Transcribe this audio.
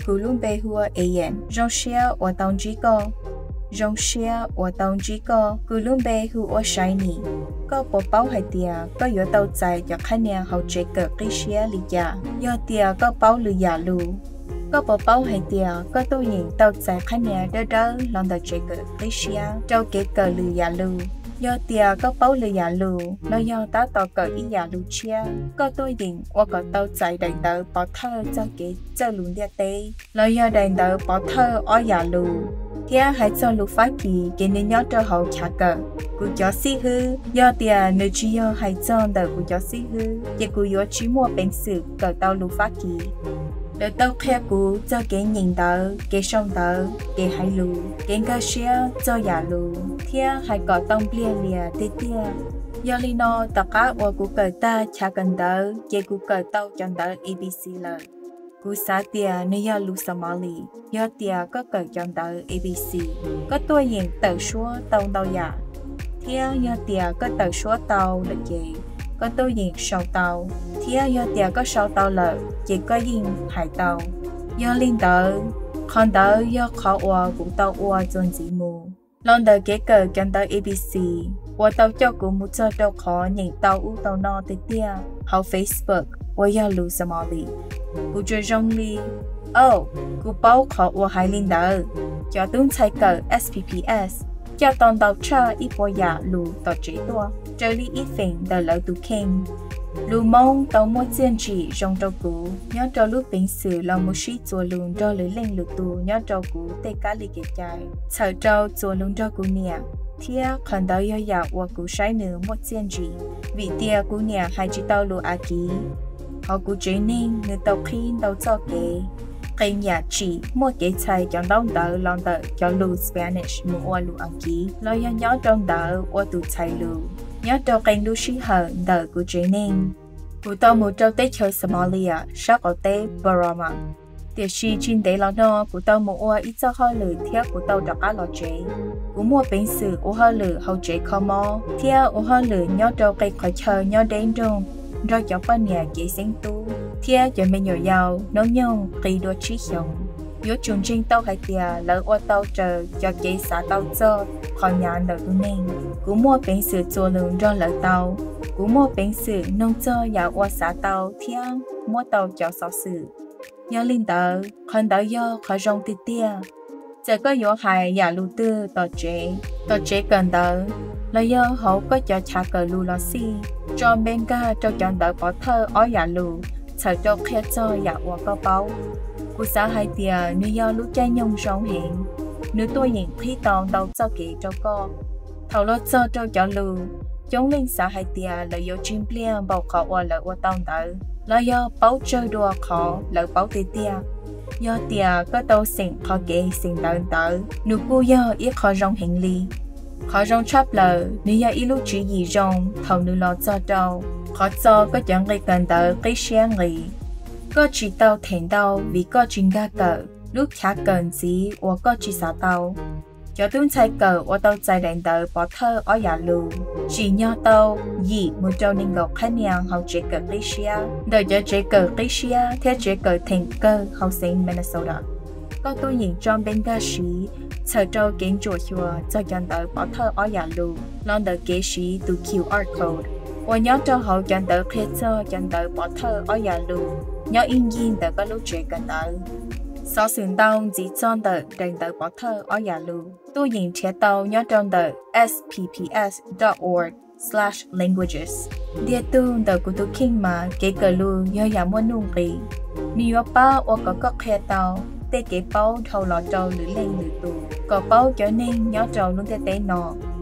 cú luôn bê hùa AN rong xia ở tông chỉ rong xia ở tông chỉ cú luôn bê hùa shiny có bộ bao hay tia có yếu tàu chạy cho khách nhà hậu chế cờ cái xia lì giả do tia có bao lì giả lù có bộ bao hay tia có tôi nhìn tàu chạy khách nhà đỡ lòng tàu chế cờ cái xia trâu kế cờ lì giả lù do tia có bao lì giả lù nó do ta tàu cờ ý giả lù chia có tôi nhìn qua có tàu chạy đánh tàu bỏ thơ cho kế cho lùn địa tê nó do đánh tàu bỏ thơ ở giả lù thia hãy cho lục phát kỳ cái nên nhớ cho hậu trả cờ của chó xí hư do tiền nơi chỉ do hãy cho đời của chó xí hư cái của yếu chỉ mua bánh sữa cờ tàu lục phát kỳ để tàu khe của cho cái nhìn tờ cái sông tờ cái hai lù cái cơ xía cho giả lù thia hãy có tông bia tê tia do lino tất cả của cờ ta trả cần tờ cái của cờ tàu chọn tờ ABC là cú xã tia nơi do lũ Somali do tia có cờ chọn tờ ABC có tôi nhìn tờ số tàu giả thia do tia có tờ số tàu là gì có tôi nhìn sáu tàu thia do tia có sáu tàu là chỉ có nhìn hai tàu do linh tờ còn tờ do khó qua cũng tàu qua chọn gì mù lần đầu cái cờ chọn tờ ABC qua tàu cho cũng một số tàu khó nhìn tàu u tàu no tới tia hậu Facebook qua do lũ Somali cú chơi rong li, cú bao khó của hai linh đỡ, cho tuân chạy cờ SPPS, cho toàn đầu cha ít bỏ giả lù tàu chế tua, chơi li ít phèn đỡ lỡ tụ khen, lù mong tàu mua tiền chỉ rong trâu cú, nhớ trâu lúc bình sử là một sĩ chùa lùn trâu lưỡi lên lù tù nhớ trâu cú tê cá li kẹt chạy, sợ trâu chùa lùn trâu cú nè. Thia còn đỡ yêu giả của cú sai nữa một tiền chỉ, vì tia cú nè hai chỉ tàu lù a ký. Họ cũng chế nên người tàu khi tàu cho cái nhà chỉ mua cái chạy chọn đông đỡ lòng đỡ cho lưu Spanish mua qua lưu ăn ký lo nhớ trong đỡ qua tụ chạy lưu nhớ trong kênh lưu sĩ hở đỡ của chế nên của tàu một trâu tết chơi Somalia sát ở tết Barama tiệt sĩ trên tế lo no của tàu một qua ít cho hơi lử theo của tàu đọc á lo chế của mua bánh sử ô hơi lử hậu chế como theo ô hơi lử nhớ trong cây khỏi chờ nhớ đến trong rồi cho con nhà dễ sinh tu thia cho mình nhiều giàu nấu nhung kỳ đua trí sống yếu trường trình tàu hay tia lỡ qua tàu chờ cho kế xã tàu cho khỏi nhà nợ tu nên cú mua bánh sữa chua lượng cho lỡ tàu cú mua bánh sữa nông cho nhà qua xã tàu thia mua tàu cho sáu sự do linh tờ còn tàu do khỏi rong tia giờ có yếu hại nhà lưu tư tàu chế cần tờ là do họ có cho trả cờ lù lò xi cho bên ca cho chọn đợi bỏ thơ ở nhà lù sợ cho khe cho nhà qua có bao của xã hai tia nếu do lúc trái nhung rong hiện nếu tôi nhìn khí tòn đầu cho kỹ cho co thầu lo cho chọn lù chống lên xã hai tia là do chim pliang bầu khó qua lợi qua tông đỡ là do báo chơi đua khó lợi báo tia do tia có tàu xịn khó kỹ xịn đỡ nếu cô do ít khó rong hiện ly khó rong chắp lờ nếu do ít lúc chỉ gì rong thầu nữ lo cho trâu khó cho có chẳng gây cần tờ cái xe nghỉ có chỉ tàu thèn tàu vì có chuyên ga cờ lúc chả cần gì hoặc có chỉ xả tàu cho tuân chạy cờ hoặc tàu chạy đèn tờ bỏ thơ ở nhà lù chỉ nhỏ tàu gì một trâu nên gọc khách nhàng hậu chế cờ cái xe đời cho chế cờ cái xe theo chế cờ thèn cơ hậu sinh Minnesota có tôi nhìn trong bên ga sĩ chờ trâu kiến chùa chùa cho chọn tờ bỏ thơ ở nhà lù lon tờ kế sĩ từ QR code và nhớ cho hậu chọn tờ khi cho chọn tờ bỏ thơ ở nhà lù nhớ in yin tờ có lúc chế cần tờ sau sườn tàu chỉ chọn tờ đèn tờ bỏ thơ ở nhà lù tôi nhìn chế tàu nhớ trong tờ spps.org/languages địa tu tờ của tôi kinh mà kế cờ lù nhớ nhà mua nung kỳ New York ba hoặc có khe tàu tê kế bao thầu lọ trâu lưỡi lên lưỡi tù có bao cho nên nhớ trâu luôn tê nọ